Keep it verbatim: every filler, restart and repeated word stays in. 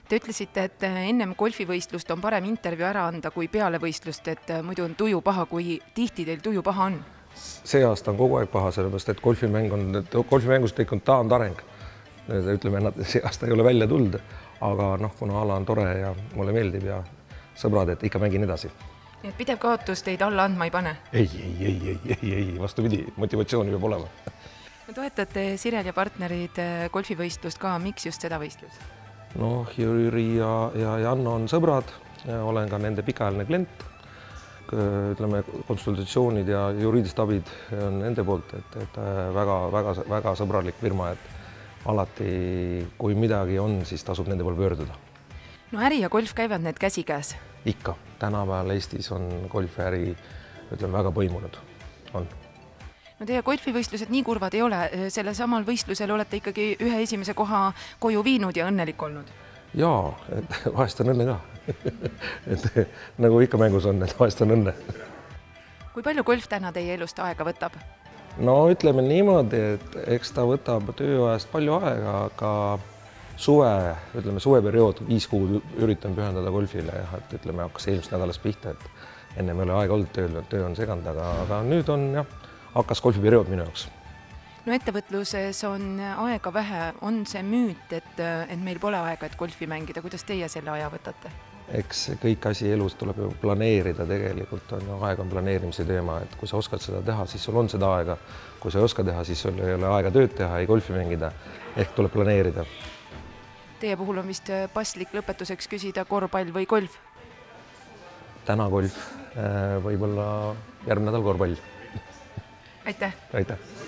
Te ütlesite, et ennem golfivõistlust on parem intervjuu ära anda kui peale võistlust, et muidu on tuju paha, kui tihti teil tuju paha on? See aasta on kogu aeg paha, sellepärast, et golfimäng on, golfimängus tekkinud taandareng. Ütleme, et see aasta ei ole välja tulnud, aga noh, kuna ala on tore ja mulle meeldib ja sõbrad, et ikka mängin edasi. Nii et pidev kaotus teid alla andma ei pane? Ei, ei, ei, ei, ei, ei, vastupidi, motivatsiooni peab olema. Toetate Sirel ja partnerid golfivõistlust ka, miks just seda võistlust? Noh, Jüri ja, ja Janno on sõbrad, olen ka nende pikaajaline klient. Ütleme, konsultatsioonid ja juriidilised abid on nende poolt, et, et väga, väga, väga sõbralik firma, et alati, kui midagi on, siis tasub nende poole pöörduda. No äri ja golf käivad need käsikäes? Ikka. Tänapäeval Eestis on golfiäri, ütleme, väga põimunud. On. No teie golfivõistlused nii kurvad ei ole. Selle samal võistlusel olete ikkagi ühe esimese koha koju viinud ja õnnelik olnud? Jaa, et vahest on õnne ka. et nagu ikka mängus on, et vahest on õnne. Kui palju golf täna teie elust aega võtab? No ütleme niimoodi, et eks ta võtab tööajast palju aega, aga suve, ütleme suveperiood, viis kuud üritan pühendada golfile ja et ütleme, hakkas eelmist nädalast pihta, et enne ei ole aega olnud tööl, töö on seganud, aga, aga nüüd on jah, hakkas golfiperiood minu jaoks. No ettevõtluses on aega vähe, on see müüt, et, et meil pole aega, et golfi mängida. Kuidas teie selle aja võtate? Eks kõik asi elus tuleb ju planeerida tegelikult, on ju, aeg on planeerimise teema, et kui sa oskad seda teha, siis sul on seda aega. Kui sa ei oska teha, siis sul ei ole aega tööd teha, ei golfi mängida, ehk tuleb planeerida. Teie puhul on vist paslik lõpetuseks küsida korvpall või golf? Täna golf, võib-olla järgmine nädal korvpall. Aitäh! Aitäh!